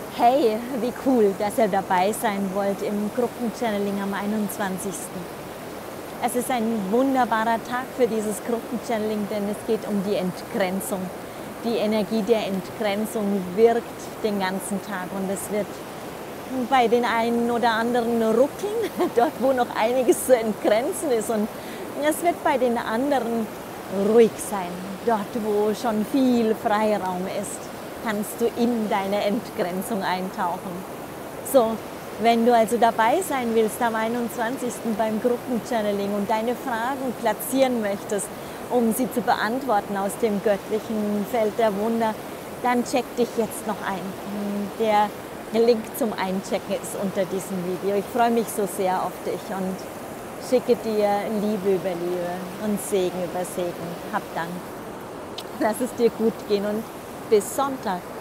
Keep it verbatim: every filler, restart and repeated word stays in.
Hey, wie cool, dass ihr dabei sein wollt im Gruppenchanneling am einundzwanzigsten Es ist ein wunderbarer Tag für dieses Gruppenchanneling, denn es geht um die Entgrenzung. Die Energie der Entgrenzung wirkt den ganzen Tag und es wird bei den einen oder anderen ruckeln, dort wo noch einiges zu entgrenzen ist, und es wird bei den anderen ruhig sein, dort wo schon viel Freiraum ist. Kannst du in deine Entgrenzung eintauchen. So, wenn du also dabei sein willst am einundzwanzigsten beim Gruppenchanneling und deine Fragen platzieren möchtest, um sie zu beantworten aus dem göttlichen Feld der Wunder, dann check dich jetzt noch ein. Der Link zum Einchecken ist unter diesem Video. Ich freue mich so sehr auf dich und schicke dir Liebe über Liebe und Segen über Segen. Hab Dank. Lass es dir gut gehen und bis Sonntag.